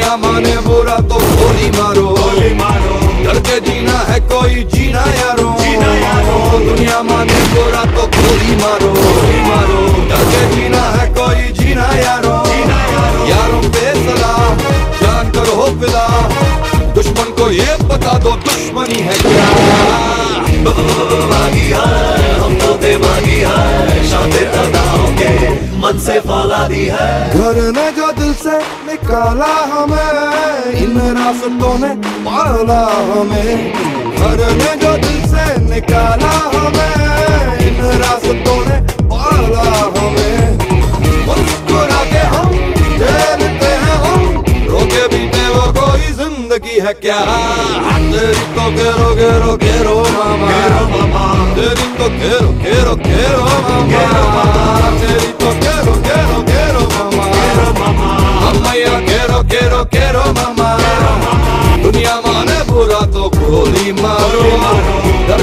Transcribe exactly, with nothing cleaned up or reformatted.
दुनिया माने बुरा तो गोली मारो, गोली मारो, डर के जीना है कोई जीना यारो, जीना यारो, दुनिया माने बुरा तो गोली मारो, गोली मारो, डर के जीना है कोई जीना यारो, जीना यारो, यारों पे सलाह जान करो हो फिदा, दुश्मन को ये बता दो दुश्मनी है क्या। मांगी है हम तो बेमानी है, शातिर अदाओं के मन से फौलादी है। घर ने जो दिल से निकाला हमें, इन रास्तों ने पाला हमें, घर ने जो दिल से निकाला हमें, इन रास्तों ने पाला हमें। मुस्कुरा के हम झेलते हैं हम, रोके बीते वो कोई जिंदगी है क्या। तेरी तो घेरो घेरो घेरो मामा, घेरो मामा, तेरी तो घेरो घेरो घेरो मामा, तेरी तो घेरो घेरो घेरो मामा, घेरो मामा, अम्मैया घेरो घेरो घेरो मामा। दुनिया माने बुरा तो गोली मारो, डर